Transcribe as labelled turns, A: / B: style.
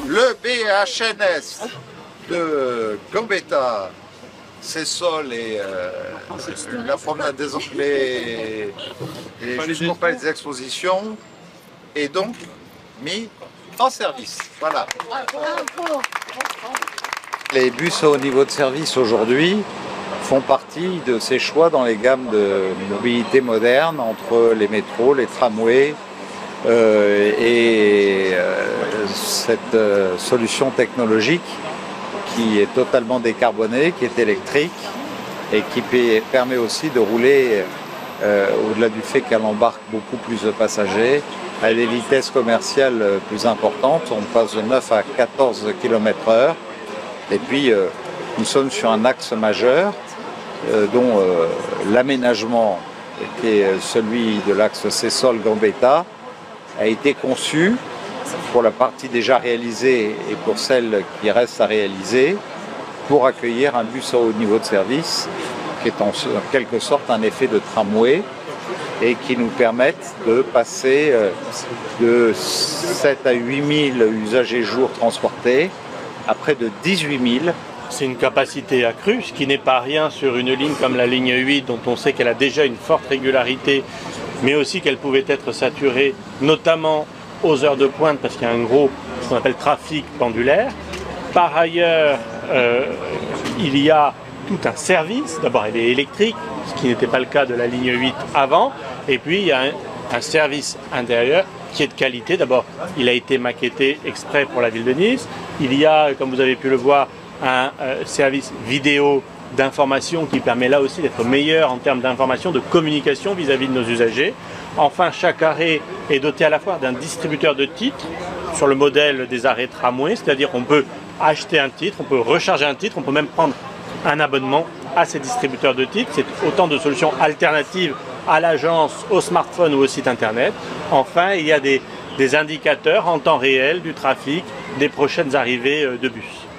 A: Le BHNS de Gambetta, Sessol et la promenade des Anglais et jusqu'au palais des expositions est donc mis en service. Voilà. Les bus à haut niveau de service aujourd'hui font partie de ces choix dans les gammes de mobilité moderne entre les métros, les tramways et cette solution technologique qui est totalement décarbonée, qui est électrique et qui permet aussi de rouler, au-delà du fait qu'elle embarque beaucoup plus de passagers, à des vitesses commerciales plus importantes. On passe de 9 à 14 km/h. Et puis, nous sommes sur un axe majeur dont l'aménagement, qui est celui de l'axe Sessol-Gambetta, a été conçu pour la partie déjà réalisée et pour celle qui reste à réaliser, pour accueillir un bus à haut niveau de service, qui est en quelque sorte un effet de tramway, et qui nous permettent de passer de 7 à 8 000 usagers jour transportés à près de 18 000.
B: C'est une capacité accrue, ce qui n'est pas rien sur une ligne comme la ligne 8, dont on sait qu'elle a déjà une forte régularité, mais aussi qu'elle pouvait être saturée, notamment aux heures de pointe, parce qu'il y a un gros, ce qu'on appelle trafic pendulaire. Par ailleurs, il y a tout un service. D'abord, elle est électrique, ce qui n'était pas le cas de la ligne 8 avant. Et puis, il y a un service intérieur qui est de qualité. D'abord, il a été maquetté exprès pour la ville de Nice. Il y a, comme vous avez pu le voir, un service vidéo d'information qui permet là aussi d'être meilleur en termes d'information, de communication vis-à-vis de nos usagers. Enfin, chaque arrêt est doté à la fois d'un distributeur de titres sur le modèle des arrêts tramway, c'est-à-dire qu'on peut acheter un titre, on peut recharger un titre, on peut même prendre un abonnement à ces distributeurs de titres. C'est autant de solutions alternatives à l'agence, au smartphone ou au site internet. Enfin, il y a des indicateurs en temps réel du trafic des prochaines arrivées de bus.